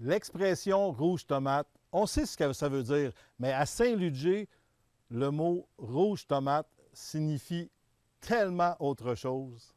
L'expression rouge tomate, on sait ce que ça veut dire, mais à Saint-Ludger, le mot rouge tomate signifie tellement autre chose.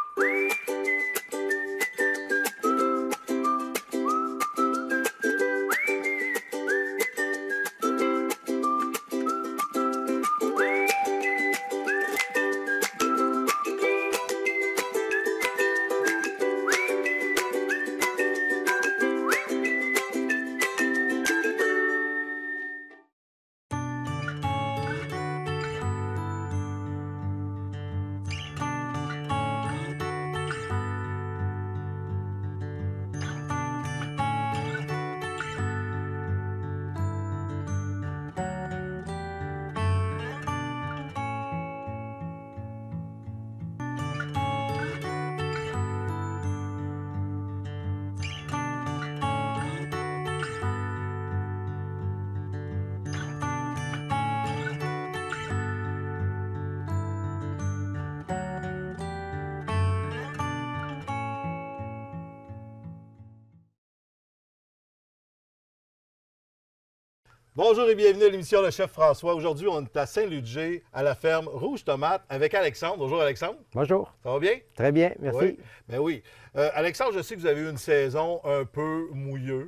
Bonjour et bienvenue à l'émission Le Chef François. Aujourd'hui, on est à Saint-Ludger, à la ferme Rouge Tomate, avec Alexandre. Bonjour Alexandre. Bonjour. Ça va bien? Très bien, merci. Oui. Ben oui. Alexandre, je sais que vous avez eu une saison un peu mouilleuse.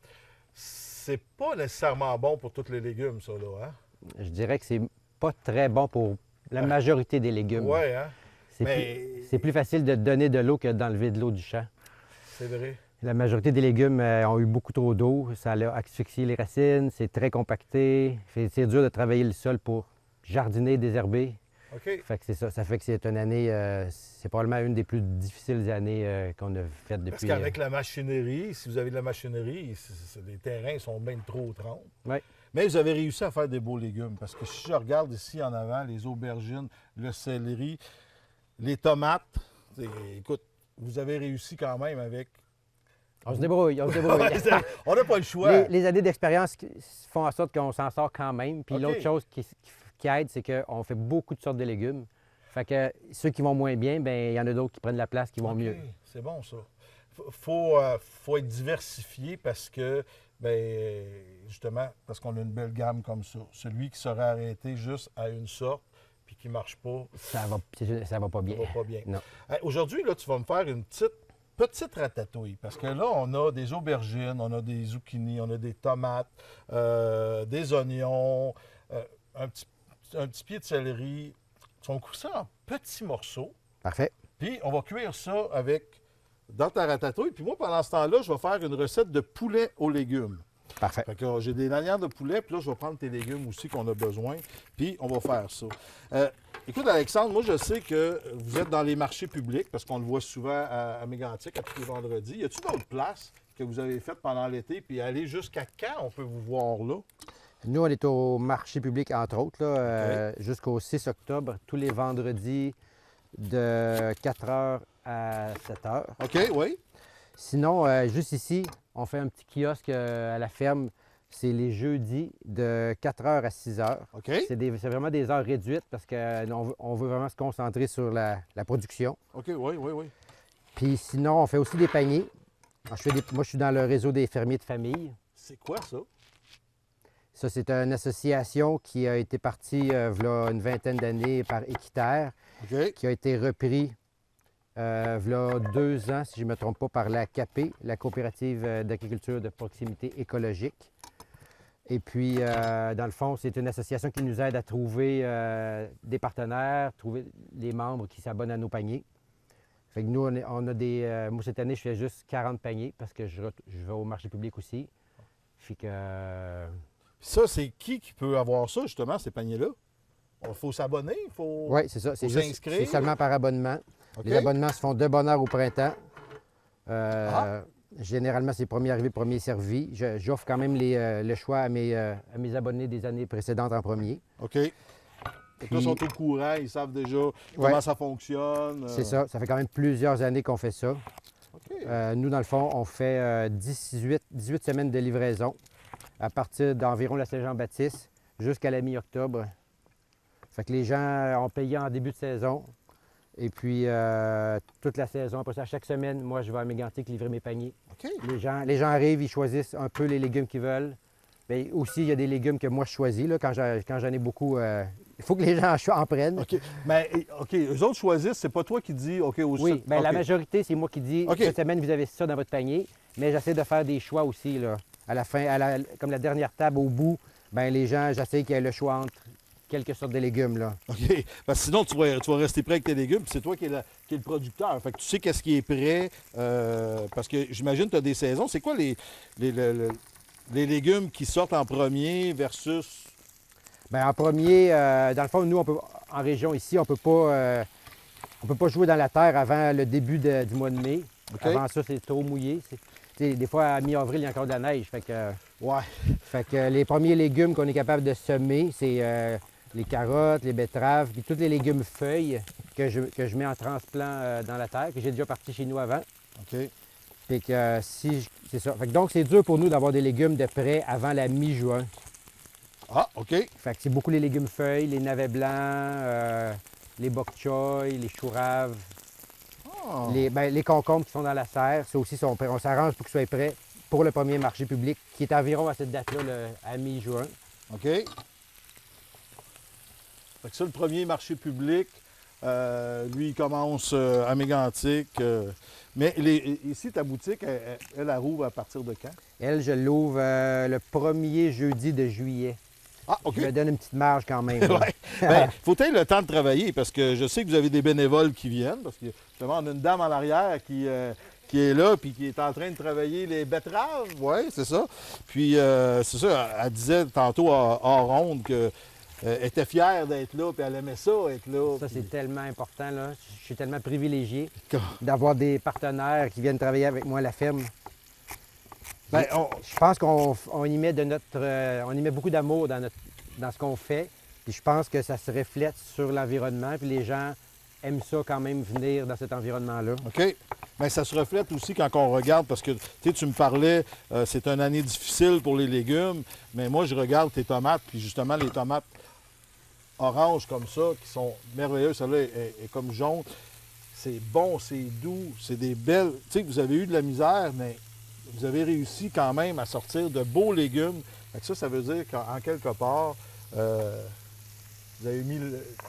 C'est pas nécessairement bon pour tous les légumes, ça, là, hein? Je dirais que c'est pas très bon pour la majorité des légumes. Oui, hein? C'est plus facile de donner de l'eau que d'enlever de l'eau du champ. C'est vrai. La majorité des légumes ont eu beaucoup trop d'eau. Ça a asphyxié les racines, c'est très compacté. C'est dur de travailler le sol pour jardiner, désherber. OK. Fait que c'est ça. Ça fait que c'est une année, c'est probablement une des plus difficiles années qu'on a faites depuis. Parce qu'avec la machinerie, si vous avez de la machinerie, les terrains sont bien trop trempes. Oui. Mais vous avez réussi à faire des beaux légumes. Parce que si je regarde ici en avant, les aubergines, le céleri, les tomates, écoute, vous avez réussi quand même avec... On se débrouille, on se débrouille. On n'a pas le choix. Les années d'expérience font en sorte qu'on s'en sort quand même. Puis OK. l'autre chose qui aide, c'est qu'on fait beaucoup de sortes de légumes. Fait que ceux qui vont moins bien, bien, il y en a d'autres qui prennent la place, qui vont OK, mieux. c'est bon, ça. Faut être diversifié parce que, bien, justement, parce qu'on a une belle gamme comme ça. Celui qui serait arrêté juste à une sorte puis qui ne marche pas, Ça va pas bien. ça va pas bien. Non. Aujourd'hui, là, tu vas me faire une petite ratatouille, parce que là, on a des aubergines, on a des zucchini, on a des tomates, des oignons, un petit pied de céleri. On coupe ça en petits morceaux, Parfait. puis on va cuire ça dans ta ratatouille. Puis moi, pendant ce temps-là, je vais faire une recette de poulet aux légumes. Parfait. Fait que j'ai des lanières de poulet, puis là, je vais prendre tes légumes aussi qu'on a besoin, puis on va faire ça. Écoute, Alexandre, moi, je sais que vous êtes dans les marchés publics, parce qu'on le voit souvent à Mégantic, à tous les vendredis. Y a-t-il d'autres places que vous avez faites pendant l'été, puis aller jusqu'à quand on peut vous voir là? Nous, on est au marché public, entre autres, là, jusqu'au 6 octobre, tous les vendredis de 4 h à 7 h. OK, oui. Sinon, juste ici, on fait un petit kiosque à la ferme. C'est les jeudis de 4 h à 6 h. OK. C'est vraiment des heures réduites parce qu'on veut vraiment se concentrer sur la production. OK, oui, oui, oui. Puis sinon, on fait aussi des paniers. Alors, moi, je suis dans le réseau des fermiers de famille. C'est quoi ça? Ça, c'est une association qui a été partie il y a une vingtaine d'années par Équiterre, OK. qui a été repris il y a 2 ans, si je ne me trompe pas, par la CAP, la coopérative d'agriculture de proximité écologique. Et puis, dans le fond, c'est une association qui nous aide à trouver des partenaires, trouver des membres qui s'abonnent à nos paniers. Fait que nous, on a des... moi, cette année, je fais juste 40 paniers parce que je vais au marché public aussi. Fait que... Ça, c'est qui peut avoir ça, justement, ces paniers-là? Il faut s'abonner? Faut... Oui, c'est ça. faut s'inscrire? C'est seulement par abonnement. OK. Les abonnements se font de bonne heure au printemps. Généralement, c'est premier arrivé, premier servi. J'offre quand même le choix à mes abonnés des années précédentes en premier. OK. Fait que là, ils sont au courant, ils savent déjà comment ça fonctionne. C'est ça. Ça fait quand même plusieurs années qu'on fait ça. OK. Nous, dans le fond, on fait 18 semaines de livraison à partir d'environ la Saint-Jean-Baptiste jusqu'à la mi-octobre. Fait que les gens ont payé en début de saison Et puis, toute la saison, après ça, chaque semaine, moi, je vais à Mégantic livrer mes paniers. OK. Les gens arrivent, ils choisissent un peu les légumes qu'ils veulent. Bien, aussi, il y a des légumes que moi, je choisis. Là, quand j'en ai beaucoup, il faut que les gens en prennent. OK. Mais, OK, eux autres choisissent, c'est pas toi qui dis, OK, aussi. Oui, bien, la OK. majorité, c'est moi qui dis, OK. cette semaine, vous avez ça dans votre panier. Mais j'essaie de faire des choix aussi, là. À la fin, comme la dernière table au bout, bien, les gens, j'essaie qu'il y ait le choix entre quelques sortes de légumes, là. OK. Parce que sinon, tu vas rester prêt avec tes légumes, puis c'est toi qui es le producteur. Fait que tu sais qu'est-ce qui est prêt. Parce que j'imagine que tu as des saisons. C'est quoi les légumes qui sortent en premier versus. Bien, en premier, dans le fond, nous, en région ici, on peut pas jouer dans la terre avant le début du mois de mai. OK. Avant ça, c'est trop mouillé. Des fois, à mi-avril, il y a encore de la neige. Ouais. Fait que les premiers légumes qu'on est capable de semer, c'est les carottes, les betteraves, puis tous les légumes feuilles que je mets en transplant dans la terre, que j'ai déjà parti chez nous avant. OK. Fait que c'est ça. Fait que donc, c'est dur pour nous d'avoir des légumes de prêt avant la mi-juin. Ah, OK. Fait que c'est beaucoup les légumes feuilles, les navets blancs, les bok choy, les chouraves, Ah. les concombres qui sont dans la serre. Ça aussi, on s'arrange pour qu'ils soient prêts pour le premier marché public, qui est environ à cette date-là, à mi-juin. OK. Fait que ça, le premier marché public, lui, il commence à Mégantic. Mais ici, ta boutique, elle rouvre à partir de quand? Elle, je l'ouvre le premier jeudi de juillet. Ah, OK. Je me donne une petite marge quand même. là. Ouais. Ben, faut être le temps de travailler parce que je sais que vous avez des bénévoles qui viennent. Parce que justement, on a une dame en arrière qui est là puis qui est en train de travailler les betteraves. Oui, c'est ça. Puis, c'est ça, elle disait tantôt hors ronde qu'elle était fière d'être là puis elle aimait ça, être là. Ça, puis- c'est tellement important. Là. Je suis tellement privilégié Quand- d'avoir des partenaires qui viennent travailler avec moi à la ferme. Ben, Je pense qu'on y met on y met beaucoup d'amour dans ce qu'on fait. Puis je pense que ça se reflète sur l'environnement. Puis les gens aiment ça quand même venir dans cet environnement-là. OK. Bien, ça se reflète aussi quand on regarde, parce que tu me parlais, c'est une année difficile pour les légumes, mais moi, je regarde tes tomates, puis justement, les tomates oranges comme ça, qui sont merveilleuses, celle-là est comme jaune. C'est bon, c'est doux, c'est des belles. Tu sais, vous avez eu de la misère, mais vous avez réussi quand même à sortir de beaux légumes. Fait que ça veut dire qu'en quelque part, vous avez mis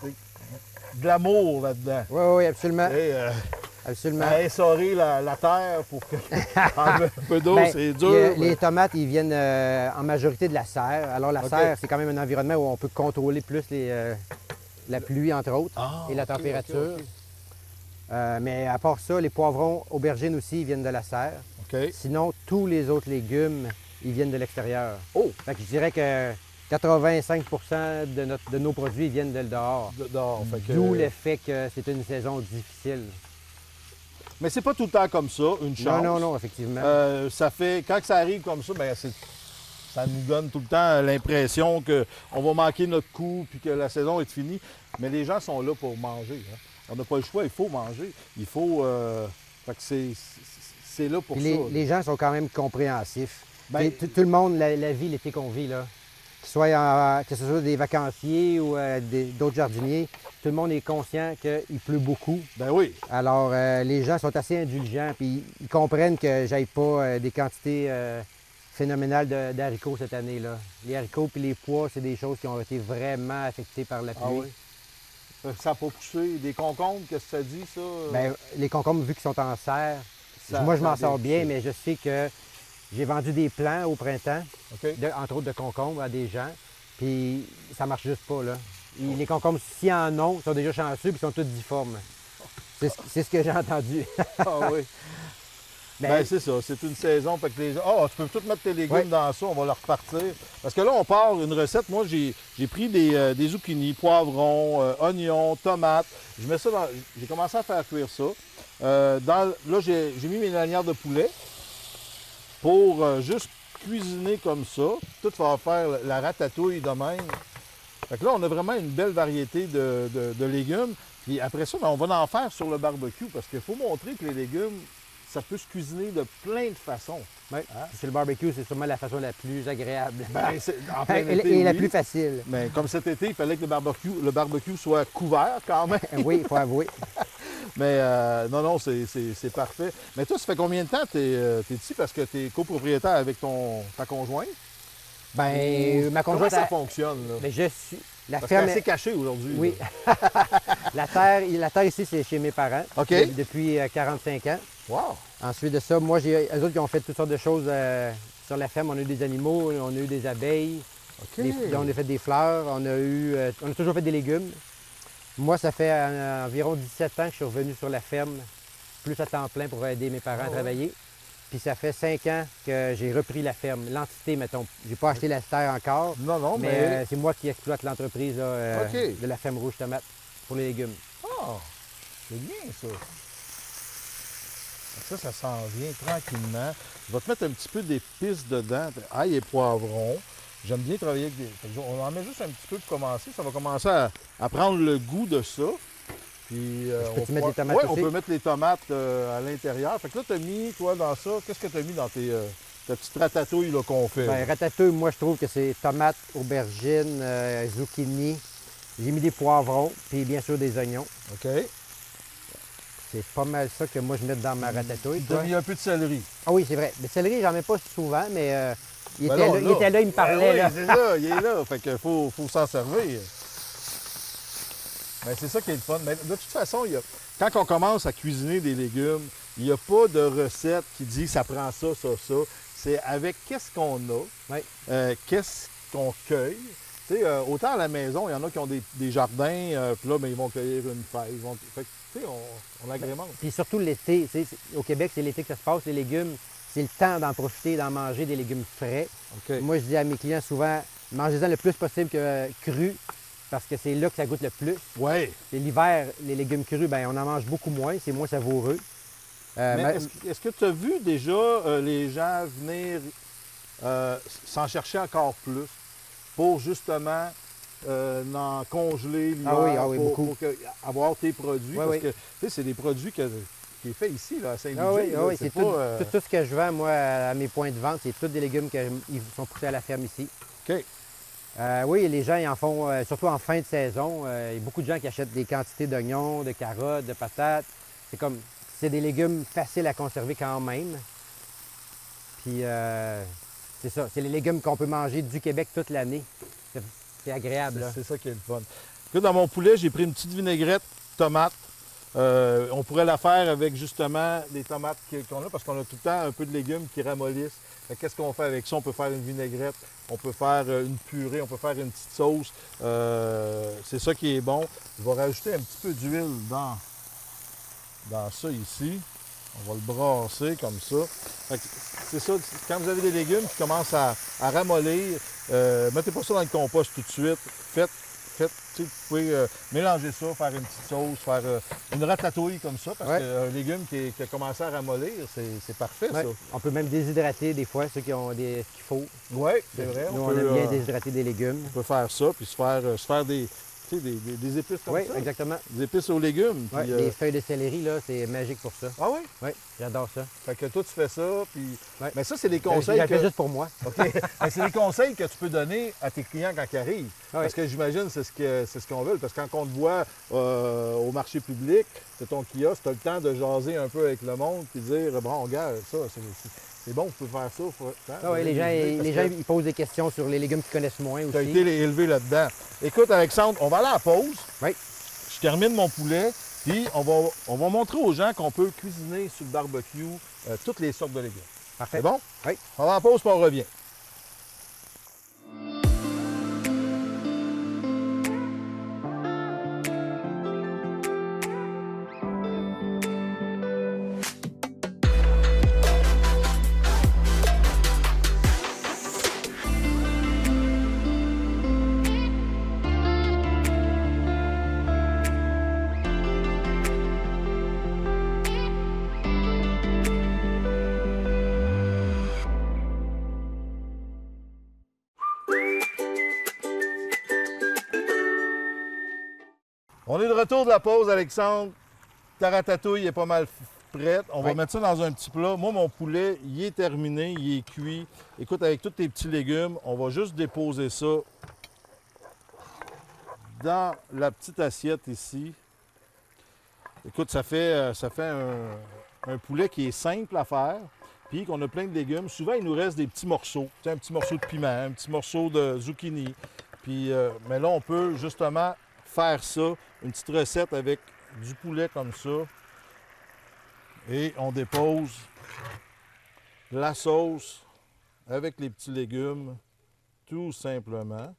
de l'amour là-dedans. Oui, oui, absolument. Et, Absolument. à essorer la terre pour que enlever un peu d'eau, Ben, c'est dur. les tomates, ils viennent en majorité de la serre. Alors, la OK. serre, c'est quand même un environnement où on peut contrôler plus la pluie, entre autres, Ah, et la OK, température. OK, Mais à part ça, les poivrons, aubergines aussi, ils viennent de la serre. OK. Sinon, tous les autres légumes, ils viennent de l'extérieur. Oh! Fait que je dirais que 85 de nos produits viennent de le dehors. Dehors. Fait que- D'où le fait que c'est une saison difficile. Mais c'est pas tout le temps comme ça, une chance. Non, non, effectivement. Ça fait, quand ça arrive comme ça, ben, ça nous donne tout le temps l'impression qu'on va manquer notre coup puis que la saison est finie. Mais les gens sont là pour manger. Hein. On n'a pas le choix, il faut manger. Il faut. Fait que c'est là pour Puis ça. les gens sont quand même compréhensifs. Ben- Tout le monde la vie l'été qu'on vit, là, que ce soit des vacanciers ou d'autres jardiniers, tout le monde est conscient qu'il pleut beaucoup. Ben oui. Alors, les gens sont assez indulgents, puis ils comprennent que j'aille pas des quantités phénoménales d'haricots cette année, là. Les haricots puis les pois, c'est des choses qui ont été vraiment affectées par la pluie. Ah oui. Ça n'a pas poussé. Des concombres, qu'est-ce que ça dit, ça? Bien, les concombres, vu qu'ils sont en serre, Ça- moi, je ça a m'en sors bien, poussé. mais je sais que j'ai vendu des plants au printemps, OK. entre autres de concombres à des gens, puis ça marche juste pas, là. Les concombres, s'ils en ont, sont déjà chanceux, puis ils sont tous difformes. C'est ce que j'ai entendu. Ah oui. Ben, c'est ça, c'est une saison. Fait que tu peux tout mettre tes légumes Ouais. dans ça, on va leur repartir. Parce que là, on part une recette. Moi, j'ai pris des zucchini, poivrons, oignons, tomates. Je mets ça dans. J'ai commencé à faire cuire ça. Là, j'ai mis mes lanières de poulet pour juste cuisiner comme ça. Tout va faire la ratatouille de même. Fait que là, on a vraiment une belle variété de légumes. Puis après ça, ben, on va en faire sur le barbecue parce qu'il faut montrer que les légumes, ça peut se cuisiner de plein de façons. Ouais. Hein? Sur le barbecue, c'est sûrement la façon la plus agréable. Ben, en plein et été, la oui. plus facile. Mais comme cet été, il fallait que le barbecue soit couvert quand même. Oui, il faut avouer. Mais non, c'est parfait. Mais toi, ça fait combien de temps que tu es ici? Parce que tu es copropriétaire avec ta conjointe? Ben, ma Comment conjointe... ça fonctionne, là? Ben, je suis... La Parce ferme... qu'elle est assez cachée aujourd'hui. Oui. là. La terre ici, c'est chez mes parents. OK. Depuis 45 ans. Wow! Ensuite de ça, moi, eux autres qui ont fait toutes sortes de choses sur la ferme. On a eu des animaux, on a eu des abeilles, OK. on a fait des fleurs, on a toujours fait des légumes. Moi, ça fait environ 17 ans que je suis revenu sur la ferme, plus à temps plein pour aider mes parents à travailler. Puis ça fait 5 ans que j'ai repris la ferme, l'entité, mettons. J'ai pas acheté la terre encore, Non, mais c'est moi qui exploite l'entreprise là, OK. de la ferme Rouge Tomate pour les légumes. Ah! C'est bien, ça. Ça s'en vient tranquillement. Je vais te mettre un petit peu d'épices dedans. Ail et poivron. J'aime bien travailler avec des... On en met juste un petit peu pour commencer. Ça va commencer à prendre le goût de ça. Puis, Peux-tu mettre les tomates ouais, aussi? on peut mettre les tomates à l'intérieur. Fait que là, tu as mis, toi, dans ça, qu'est-ce que tu as mis dans ta petite ratatouille là, qu'on fait? Ben, ratatouille, moi, je trouve que c'est tomates, aubergines, zucchini. J'ai mis des poivrons, puis bien sûr des oignons. OK. C'est pas mal ça que moi, je mets dans ma ratatouille. Tu as mis un peu de céleri. Ah oui, c'est vrai. Le céleri, j'en mets pas souvent, mais il Ben était non, là, il était là, il me parlait. Ben là. oui, c'est ça, il est là. Fait qu'il faut s'en servir. Ben, c'est ça qui est le fun. Mais de toute façon, quand on commence à cuisiner des légumes, il n'y a pas de recette qui dit ça prend ça, ça, ça. C'est avec qu'est-ce qu'on a, Oui. qu'est-ce qu'on cueille. Tu sais, autant à la maison, il y en a qui ont des jardins, puis là, ben, ils vont cueillir une feuille. Fait que, tu sais, on agrémente. Puis surtout l'été. Tu sais, au Québec, c'est l'été que ça se passe, les légumes. C'est le temps d'en profiter, d'en manger des légumes frais. OK. Moi, je dis à mes clients souvent, mangez-en le plus possible que cru, parce que c'est là que ça goûte le plus. Oui. Et l'hiver, les légumes crus, ben, on en mange beaucoup moins, c'est moins savoureux. Mais est-ce que tu as vu déjà les gens venir s'en chercher encore plus pour justement en congeler l'hiver Ah oui, beaucoup. pour avoir tes produits? Oui, parce oui. que tu sais, c'est des produits qui est fait ici, là, à Saint-Louis. Ah oui, c'est tout, pas, tout ce que je vends, moi, à mes points de vente, c'est tous des légumes qui sont poussés à la ferme ici. OK. Oui, les gens, ils en font, surtout en fin de saison. Il y a beaucoup de gens qui achètent des quantités d'oignons, de carottes, de patates. C'est des légumes faciles à conserver quand même. Puis, c'est ça, c'est les légumes qu'on peut manger du Québec toute l'année. C'est agréable, là. C'est ça qui est le fun. Écoute, dans mon poulet, j'ai pris une petite vinaigrette tomate. On pourrait la faire avec justement les tomates qu'on a parce qu'on a tout le temps un peu de légumes qui ramollissent. Qu'est-ce qu'on fait avec ça? On peut faire une vinaigrette, on peut faire une purée, on peut faire une petite sauce. C'est ça qui est bon. Je vais rajouter un petit peu d'huile dans ça ici. On va le brasser comme ça. C'est ça, quand vous avez des légumes qui commencent à ramollir, mettez pas ça dans le compost tout de suite. Faites, vous pouvez mélanger ça, faire une petite sauce, faire une ratatouille comme ça, parce qu'un légume qui a commencé à ramollir, c'est parfait, ça. On peut même déshydrater des fois, ceux qui ont ce qu'il faut. Oui, c'est vrai. Nous, on aime bien déshydrater des légumes. On peut faire ça, puis se faire des épices comme oui, ça. exactement. Des épices aux légumes. Oui, Puis, les feuilles de céleri, là, c'est magique pour ça. Ah oui? Oui, j'adore ça. Fait que toi, tu fais ça, puis... Ouais. Mais ça, c'est des Je conseils le fais juste pour moi. OK. Mais c'est des conseils que tu peux donner à tes clients quand ils arrivent. Oui. Parce que j'imagine c'est ce qu'on veut. Parce que quand on te voit au marché public, c'est ton kiosque, tu as le temps de jaser un peu avec le monde puis dire bon, regarde, ça, c'est bon, vous pouvez faire ça. Ah oui, les gens ils posent des questions sur les légumes qu'ils connaissent moins Tu as aussi. été élevé là-dedans. Écoute, Alexandre, on va aller à la pause. Oui. Je termine mon poulet, puis on va montrer aux gens qu'on peut cuisiner sur le barbecue toutes les sortes de légumes. Parfait. C'est bon? Oui. On va à la pause, puis on revient. On est de retour de la pause, Alexandre. Ta ratatouille est pas mal prête. On va mettre ça dans un petit plat. Moi, mon poulet, il est terminé, il est cuit. Écoute, avec tous tes petits légumes, on va juste déposer ça dans la petite assiette ici. Écoute, ça fait un poulet qui est simple à faire, puis qu'on a plein de légumes. Souvent, il nous reste des petits morceaux. Tu sais, un petit morceau de piment, un petit morceau de zucchini. Puis, mais là, on peut justement faire ça, une petite recette avec du poulet comme ça. Et on dépose la sauce avec les petits légumes, tout simplement.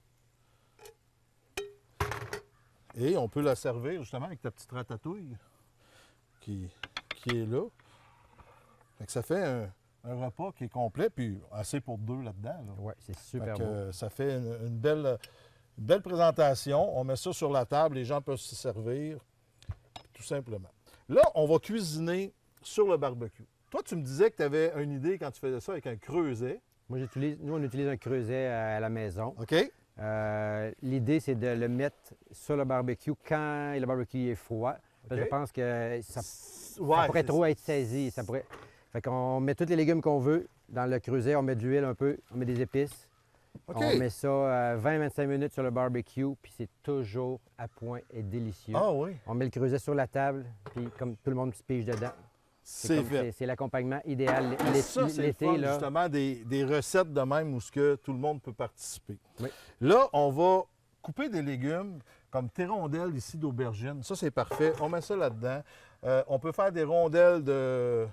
Et on peut la servir justement avec ta petite ratatouille qui est là. Fait que ça fait un repas qui est complet, puis assez pour deux là-dedans. Là. Oui, c'est super Fait beau. que, ça fait une belle présentation. On met ça sur la table, les gens peuvent s'y servir, tout simplement. Là, on va cuisiner sur le barbecue. Toi, tu me disais que tu avais une idée quand tu faisais ça avec un creuset. Nous, on utilise un creuset à la maison. OK? L'idée, c'est de le mettre sur le barbecue quand le barbecue est froid. Parce que OK. je pense que ça Ouais, pourrait c'est trop être saisi. Fait qu'on met tous les légumes qu'on veut dans le creuset, on met de l'huile un peu, on met des épices. OK. On met ça 20-25 minutes sur le barbecue, puis c'est toujours à point et délicieux. Ah oui, On met le creuset sur la table, puis comme tout le monde se pige dedans. c'est fait. C'est l'accompagnement idéal Ça, c'est le l'été. fun, Là. justement, des recettes de même où ce que tout le monde peut participer. Oui. Là, on va couper des légumes comme tes rondelles ici d'aubergine. Ça, c'est parfait. On met ça là-dedans. On peut faire des rondelles de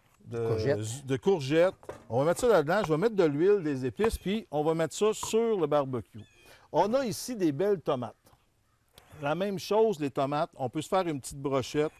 courgettes. On va mettre ça là-dedans. Je vais mettre de l'huile, des épices, puis on va mettre ça sur le barbecue. On a ici des belles tomates. La même chose, les tomates. On peut se faire une petite brochette.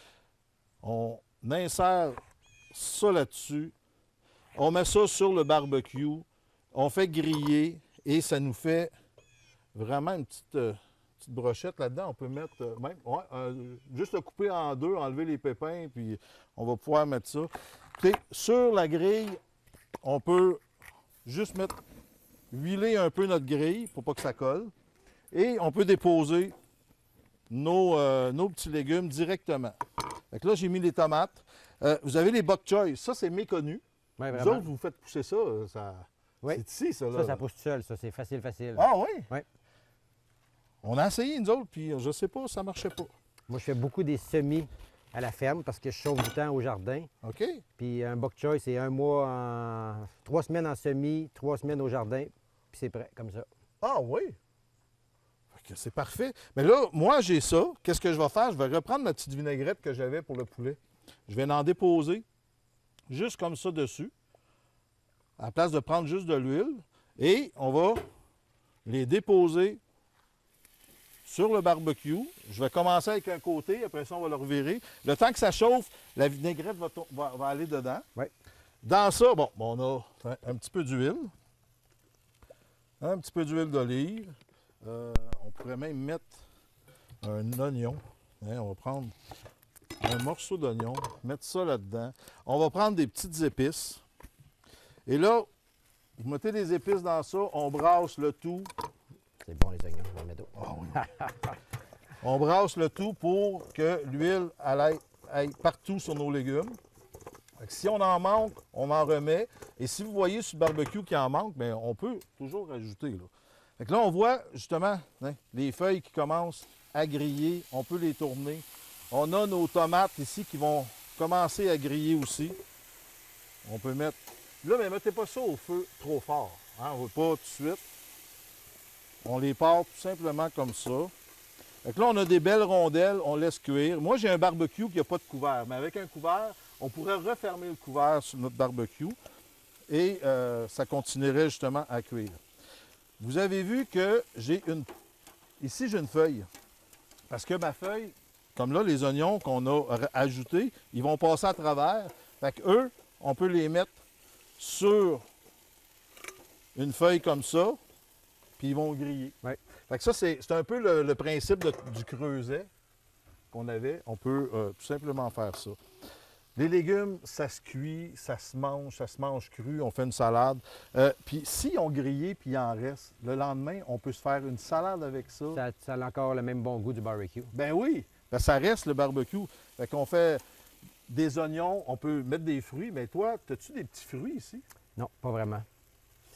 On insère ça là-dessus. On met ça sur le barbecue. On fait griller et ça nous fait vraiment une petite brochette là-dedans. On peut mettre juste le couper en deux, enlever les pépins, puis on va pouvoir mettre ça. Puis, sur la grille, on peut juste huiler un peu notre grille pour pas que ça colle. Et on peut déposer nos petits légumes directement. Fait que là, j'ai mis les tomates. Vous avez les bok choy. Ça, c'est méconnu. Ouais, Vous vraiment. autres, vous faites pousser ça. Oui. C'est ici, ça. Là. Ça pousse tout seul, ça. C'est facile. Ah oui? Oui. On a essayé, nous autres, puis je sais pas, ça marchait pas. Moi, je fais beaucoup des semis à la ferme parce que je chauffe du temps au jardin. OK? Puis un bok choy, c'est 3 semaines en semis, 3 semaines au jardin, puis c'est prêt, comme ça. Ah oui? Fait que c'est parfait. Mais là, moi, j'ai ça. Qu'est-ce que je vais faire? Je vais reprendre ma petite vinaigrette que j'avais pour le poulet. Je vais en déposer juste comme ça dessus, à la place de prendre juste de l'huile. Et on va les déposer sur le barbecue. Je vais commencer avec un côté, après ça, on va le revirer. Le temps que ça chauffe, la vinaigrette va aller dedans. Oui. Dans ça, bon, on a un petit peu d'huile. Un petit peu d'huile d'olive. On pourrait même mettre un oignon. Hein, on va prendre un morceau d'oignon, mettre ça là-dedans. On va prendre des petites épices. Et là, vous mettez des épices dans ça, on brasse le tout. C'est bon, les oignons, je vais en mettre d'autres. Ah oui. On brasse le tout pour que l'huile aille partout sur nos légumes. Fait que si on en manque, on en remet. Et si vous voyez sur le barbecue qu'il en manque, bien, on peut toujours rajouter. Là. Fait que là, on voit justement les feuilles qui commencent à griller. On peut les tourner. On a nos tomates ici qui vont commencer à griller aussi. On peut mettre... Là, mais mettez pas ça au feu trop fort. Hein? On ne veut pas tout de suite. On les part tout simplement comme ça. Fait que là, on a des belles rondelles, on laisse cuire. Moi, j'ai un barbecue qui n'a pas de couvert, mais avec un couvert, on pourrait refermer le couvert sur notre barbecue et ça continuerait justement à cuire. Vous avez vu que ici, j'ai une feuille. Parce que ma feuille, comme là, les oignons qu'on a ajoutés, ils vont passer à travers. Fait que eux, on peut les mettre sur une feuille comme ça, puis ils vont griller. Oui. Fait que ça, c'est un peu le principe du creuset qu'on avait. On peut tout simplement faire ça. Les légumes, ça se cuit, ça se mange cru, on fait une salade. Puis si on grillé puis il en reste, le lendemain, on peut se faire une salade avec ça. Ça a encore le même bon goût du barbecue. Ben oui, ben ça reste le barbecue. Fait qu'on fait des oignons, on peut mettre des fruits. Mais toi, as-tu des petits fruits ici? Non, pas vraiment.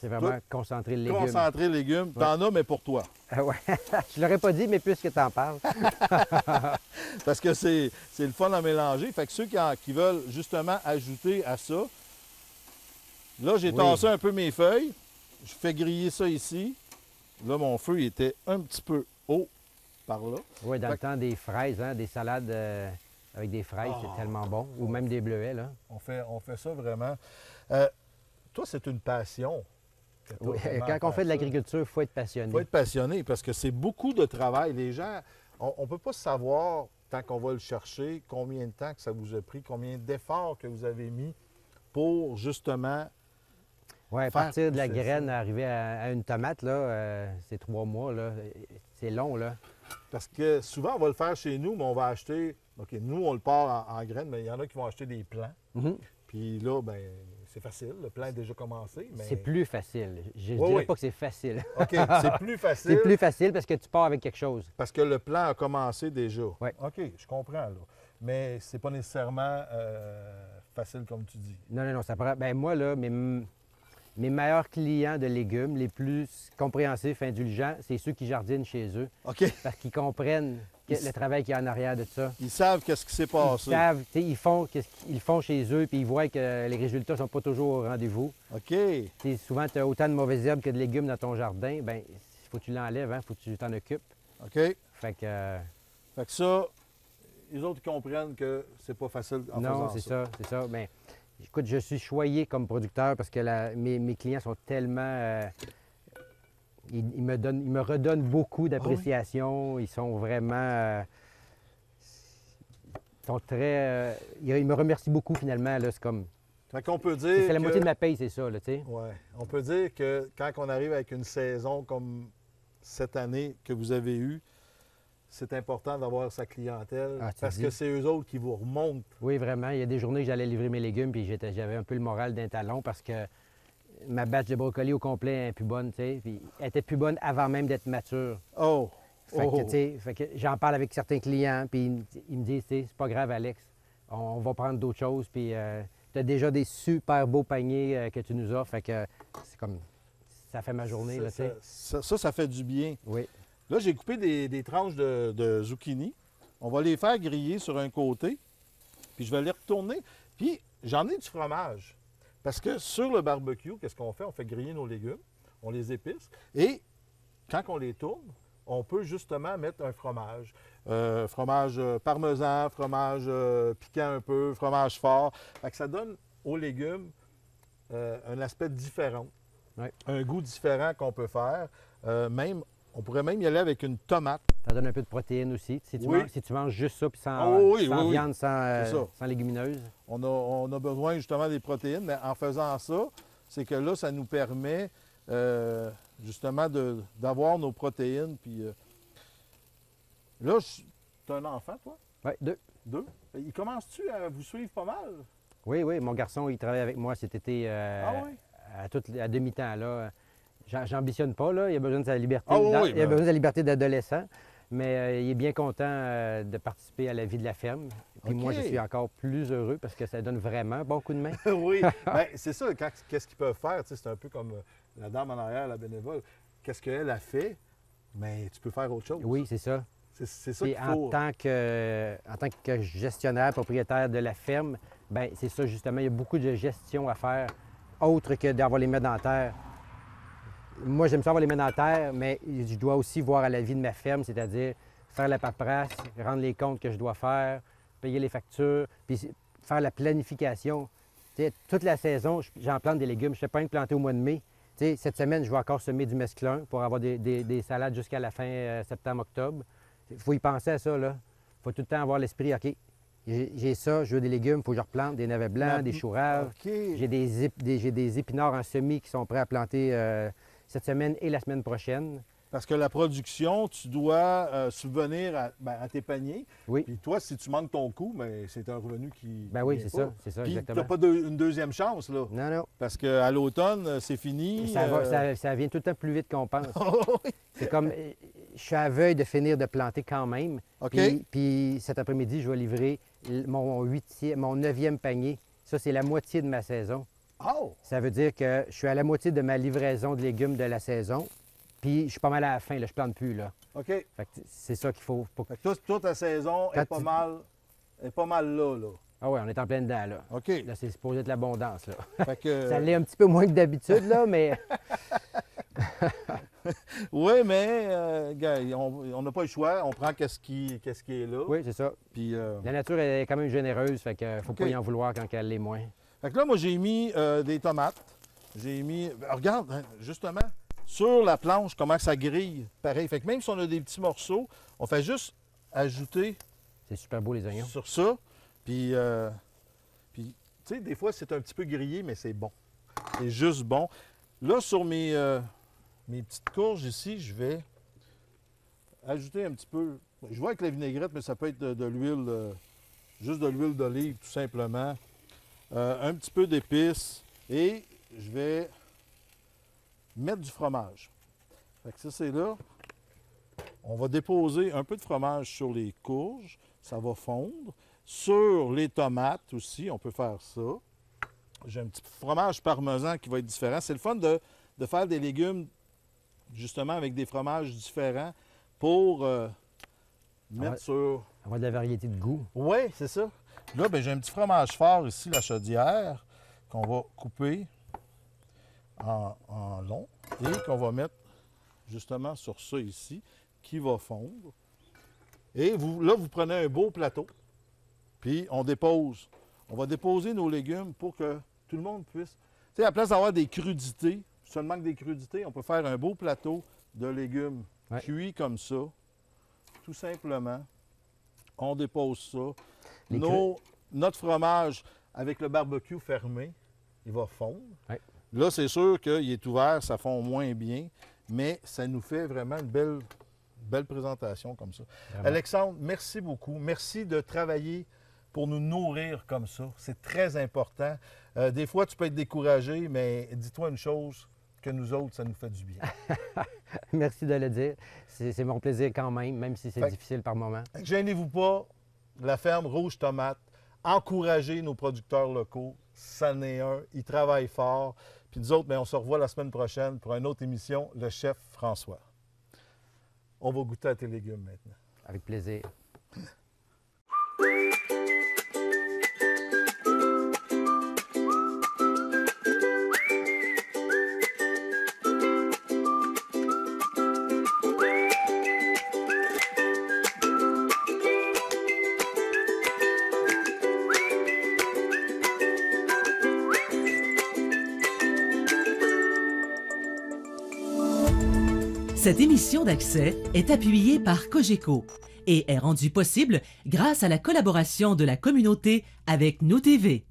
C'est vraiment concentrer le légume. Concentré légumes. T'en as, mais pour toi. Ah ouais. Je l'aurais pas dit, mais puisque tu en parles. Parce que c'est le fun à mélanger. Fait que ceux qui veulent justement ajouter à ça, là, j'ai tassé un peu mes feuilles. Je fais griller ça ici. Là, mon feu il était un petit peu haut par là. Oui, dans le temps des fraises, hein, des salades avec des fraises, c'est tellement bon. Ou même des bleuets, là. On fait ça vraiment. Toi, c'est une passion. Oui, quand on fait de l'agriculture, il faut être passionné. Il faut être passionné parce que c'est beaucoup de travail. Les gens, on ne peut pas savoir, tant qu'on va le chercher, combien de temps que ça vous a pris, combien d'efforts que vous avez mis pour justement. Oui, à partir de la graine, arriver à une tomate, là, c'est 3 mois, là. C'est long, là. Parce que souvent, on va le faire chez nous, mais on va acheter. OK, nous, on le part en graines, mais il y en a qui vont acheter des plants. Puis là, ben c'est facile. Le plan est déjà commencé. Mais... C'est plus facile. Je ne dirais pas que c'est facile. OK, c'est plus facile. C'est plus facile parce que tu pars avec quelque chose. Parce que le plan a commencé déjà. Oui. OK, je comprends, là. Mais c'est pas nécessairement facile, comme tu dis. Non, ça prend... Ben moi, là, mes meilleurs clients de légumes, les plus compréhensifs, indulgents, c'est ceux qui jardinent chez eux. OK. Parce qu'ils comprennent le travail qu'il y a en arrière de ça. Ils savent qu'est-ce qui s'est passé. Ils savent, ils font chez eux, puis ils voient que les résultats ne sont pas toujours au rendez-vous. OK. Souvent, tu as autant de mauvaises herbes que de légumes dans ton jardin. Bien, il faut que tu l'enlèves, il faut que tu t'en occupes. OK. Fait que ça, les autres comprennent que c'est pas facile en faisant ça. Non, c'est ça. Bien, écoute, je suis choyé comme producteur parce que mes clients sont tellement... ils me redonnent beaucoup d'appréciation. Ils sont vraiment... ils sont très... ils me remercient beaucoup, finalement. Là, c'est comme... Fait qu'on peut dire c'est la moitié de ma paye, c'est ça, là, tu sais. Oui. On peut dire que quand on arrive avec une saison comme cette année que vous avez eue, c'est important d'avoir sa clientèle parce que c'est eux autres qui vous remontent. Oui, vraiment. Il y a des journées que j'allais livrer mes légumes puis j'avais un peu le moral d'un talon parce que ma batch de brocolis au complet n'est plus bonne, tu sais. Puis elle était plus bonne avant même d'être mature. Oh! Fait que j'en parle avec certains clients puis ils me disent, c'est pas grave, Alex. On va prendre d'autres choses puis tu as déjà des super beaux paniers que tu nous offres. Fait que c'est comme... Ça fait ma journée, là, tu sais. Ça fait du bien. Oui. Là, j'ai coupé des tranches de zucchini. On va les faire griller sur un côté, puis je vais les retourner. Puis, j'en ai du fromage. Parce que sur le barbecue, qu'est-ce qu'on fait? On fait griller nos légumes, on les épice, et quand on les tourne, on peut justement mettre un fromage. Fromage parmesan, fromage piquant un peu, fromage fort. Fait que ça donne aux légumes un aspect différent, un goût différent qu'on peut faire. On pourrait même y aller avec une tomate. Ça donne un peu de protéines aussi. Si tu manges juste ça, puis sans viande, sans légumineuses. On a besoin justement des protéines, mais en faisant ça, c'est que là, ça nous permet justement d'avoir nos protéines. Puis là, tu as un enfant, toi? Oui, 2. 2? Il commence-tu à vous suivre pas mal? Oui, mon garçon, il travaille avec moi cet été à demi-temps, là. J'ambitionne pas, là. Il a besoin de sa liberté. Il a besoin de sa liberté d'adolescent, mais il est bien content de participer à la vie de la ferme. Puis moi, je suis encore plus heureux parce que ça donne vraiment un bon coup de main. Oui, bien, c'est ça. Qu'est-ce qu'ils peuvent faire? C'est un peu comme la dame en arrière, la bénévole. Qu'est-ce qu'elle a fait? Mais tu peux faire autre chose. Oui, c'est ça. C'est ça qu'il faut. En tant que gestionnaire, propriétaire de la ferme, bien, c'est ça, justement. Il y a beaucoup de gestion à faire, autre que d'avoir les mains dans la terre. Moi, j'aime ça avoir les mains dans la terre, mais je dois aussi voir à la vie de ma ferme, c'est-à-dire faire la paperasse, rendre les comptes que je dois faire, payer les factures, puis faire la planification. Tu sais, toute la saison, j'en plante des légumes. Je ne fais pas une planter au mois de mai. Tu sais, cette semaine, je vais encore semer du mesclun pour avoir des salades jusqu'à la fin septembre-octobre. Il faut y penser à ça, là. Il faut tout le temps avoir l'esprit, OK, j'ai ça, je veux des légumes, il faut que je replante des navets blancs, des choux raves. J'ai des épinards en semis qui sont prêts à planter cette semaine et la semaine prochaine. Parce que la production, tu dois subvenir à tes paniers. Oui. Puis toi, si tu manques ton coût, c'est un revenu qui. Ben oui, c'est ça, Puis exactement. tu n'as pas une deuxième chance, là. Non. Parce qu'à l'automne, c'est fini. Ça vient tout le temps plus vite qu'on pense. C'est comme, je suis à la veille de finir de planter quand même. OK. Puis cet après-midi, je vais livrer mon 9e panier. Ça, c'est la moitié de ma saison. Oh! Ça veut dire que je suis à la moitié de ma livraison de légumes de la saison, puis je suis pas mal à la fin, là, je plante plus, là. OK. Fait que c'est ça qu'il faut. Fait que toi, ta saison est Quand pas mal là, là. Ah oui, on est en plein dedans, là. OK. Là, c'est supposé être l'abondance, là. Fait que... Ça l'est un petit peu moins que d'habitude, là, mais... Oui, mais gars, on n'a pas le choix. On prend qu'est-ce qui est là. Oui, c'est ça. Puis, La nature est quand même généreuse, fait que faut OK. pas y en vouloir quand elle l'est moins. fait que là, moi, j'ai mis des tomates. J'ai mis... Regarde, hein, justement, sur la planche, comment ça grille. Pareil. Fait que même si on a des petits morceaux, on fait juste ajouter C'est super beau, les oignons. sur ça. Puis, tu sais, des fois, c'est un petit peu grillé, mais c'est bon. C'est juste bon. Là, sur mes petites courges ici, je vais ajouter un petit peu... Je vois avec la vinaigrette, mais ça peut être de l'huile, juste de l'huile d'olive, tout simplement. Un petit peu d'épices. Et je vais mettre du fromage. Fait que ça, c'est là. On va déposer un peu de fromage sur les courges. Ça va fondre. Sur les tomates aussi, on peut faire ça. J'ai un petit fromage parmesan qui va être différent. C'est le fun de faire des légumes, justement, avec des fromages différents pour mettre sur... Avoir de la variété de goût. Oui, c'est ça. Là, ben, j'ai un petit fromage fort ici, la chaudière, qu'on va couper en long et qu'on va mettre justement sur ça ici, qui va fondre. Et là, vous prenez un beau plateau, puis on dépose. On va déposer nos légumes pour que tout le monde puisse... Tu sais, à la place d'avoir des crudités, seulement que des crudités, on peut faire un beau plateau de légumes cuits comme ça, tout simplement. On dépose ça. Notre fromage avec le barbecue fermé, il va fondre. Ouais. Là, c'est sûr qu'il est ouvert, ça fond moins bien, mais ça nous fait vraiment une belle présentation comme ça. Vraiment. Alexandre, merci beaucoup. Merci de travailler pour nous nourrir comme ça. C'est très important. Des fois, tu peux être découragé, mais dis-toi une chose, que nous autres, ça nous fait du bien. Merci de le dire. C'est mon plaisir quand même si c'est Fait- difficile par moment. Gênez-vous pas, la ferme Rouge Tomate, encouragez nos producteurs locaux. Ça n'est un. Ils travaillent fort. Puis nous autres, bien, on se revoit la semaine prochaine pour une autre émission, Le Chef François. On va goûter à tes légumes maintenant. Avec plaisir. Cette émission d'Accès est appuyée par Cogeco et est rendue possible grâce à la collaboration de la communauté avec Nous TV.